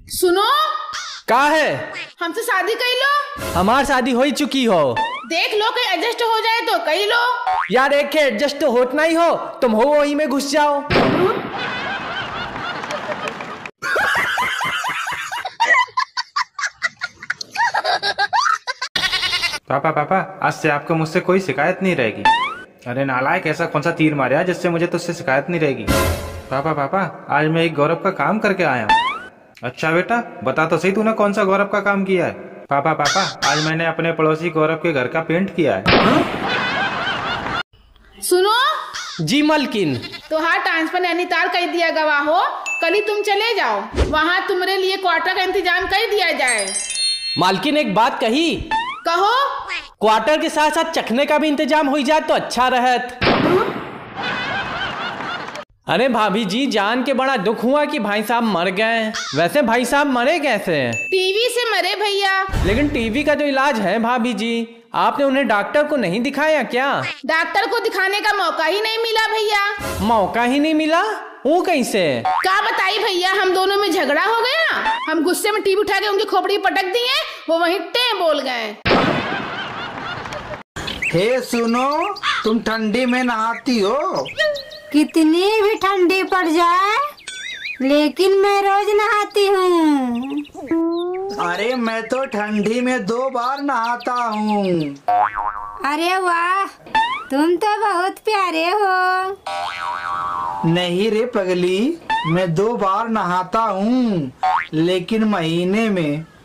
सुनो, का है? हमसे शादी कर लो। हमार शादी हो चुकी हो। देख लो कहीं एडजस्ट हो जाए तो कर लो। यार एक के एडजस्ट तो होता नहीं हो, तुम हो वही में घुस जाओ। पापा पापा, आज से आपको मुझसे कोई शिकायत नहीं रहेगी। अरे नालायक, ऐसा कौन सा तीर मारा जिससे मुझे तुझसे शिकायत नहीं रहेगी। पापा पापा, आज मैं एक गौरव का काम करके आया हूँ। अच्छा बेटा, बता तो सही तूने कौन सा गौरव का काम किया है। पापा पापा, आज मैंने अपने पड़ोसी गौरव के घर का पेंट किया है। सुनो जी मालकिन। तो हाँ, ट्रांसफर नैनीताल कर दिया गवा हो। कल ही तुम चले जाओ, वहाँ तुम्हारे लिए क्वार्टर का इंतजाम कर दिया जाए। मालकिन एक बात कही, कहो। क्वार्टर के साथ साथ चखने का भी इंतजाम हो जाए तो अच्छा रहत। अरे भाभी जी, जान के बड़ा दुख हुआ कि भाई साहब मर गए। वैसे भाई साहब मरे कैसे? टीवी से मरे भैया। लेकिन टीवी का जो इलाज है भाभी जी, आपने उन्हें डॉक्टर को नहीं दिखाया क्या? डॉक्टर को दिखाने का मौका ही नहीं मिला भैया। मौका ही नहीं मिला? वो कैसे? क्या बताई भैया, हम दोनों में झगड़ा हो गया। हम गुस्से में टीवी उठा के उनकी खोपड़ी पटक दिए, वो वहीं टे बोल गए। हे सुनो, तुम ठंडी में नहाती हो? कितनी भी ठंडी पड़ जाए, लेकिन मैं रोज नहाती हूँ। अरे मैं तो ठंडी में 2 बार नहाता हूँ। अरे वाह, तुम तो बहुत प्यारे हो। नहीं रे पगली, मैं 2 बार नहाता हूँ, लेकिन महीने में